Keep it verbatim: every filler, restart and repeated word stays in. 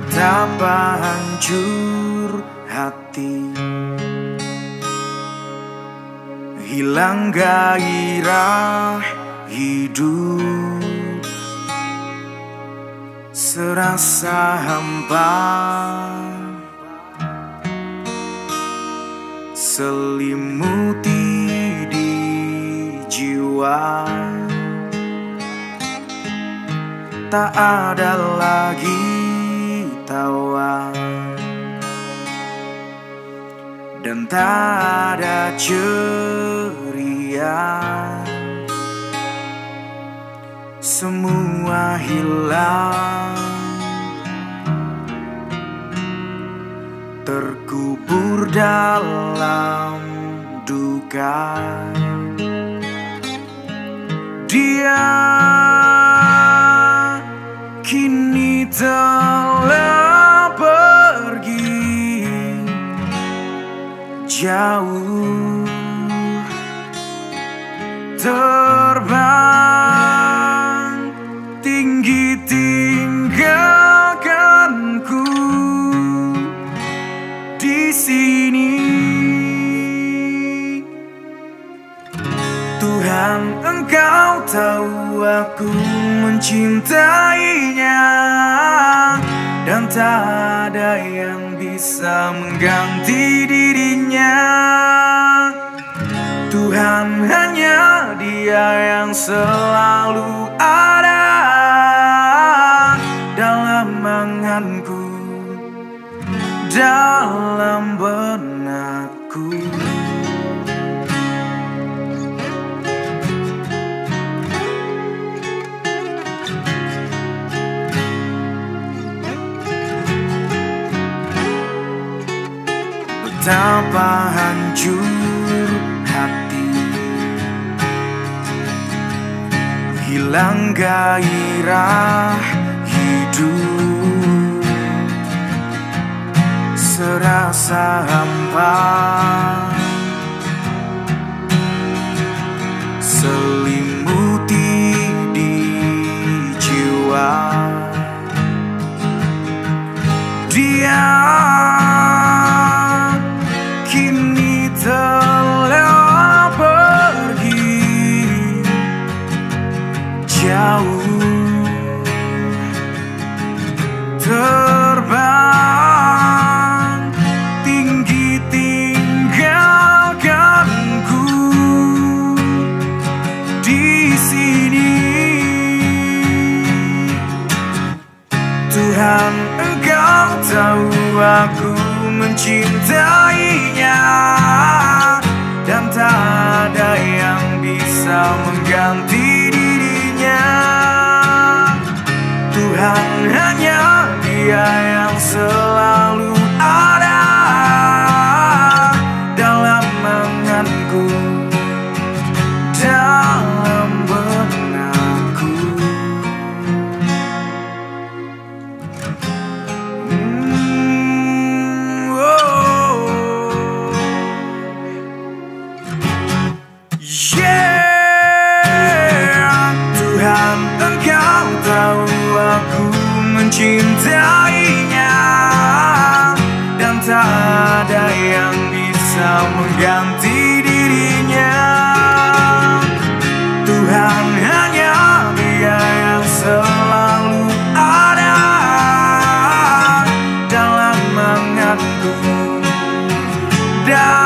Betapa hancur hati, hilang gairah hidup, serasa hampa, selimuti di jiwa. Tak ada lagi tawa dan tak ada ceria. Semua hilang, terkubur dalam duka. Dia kini telah pergi jauh, terbang tinggi tinggalkanku di sini. Tuhan, Engkau tahu aku mencintainya, dan tak ada yang bisa mengganti dirinya. Tuhan, hanya Dia yang selalu ada dalam anganku, dalam benakku. Betapa hancur hati, hilang gairah hidup, serasa hampa, selimuti di jiwa. Dia kini telah pergi jauh, terbang tinggi tinggalkanku di sini. Tuhan, Engkau tahu aku mencintainya, dan tak ada yang bisa mengganti dirinya. Tuhan, hanya Dia yang selalu ada dalam anganku, dalam benakku. Aku mencintainya, dan tak ada yang bisa mengganti dirinya. Tuhan, hanya Dia yang selalu ada dalam anganku, dan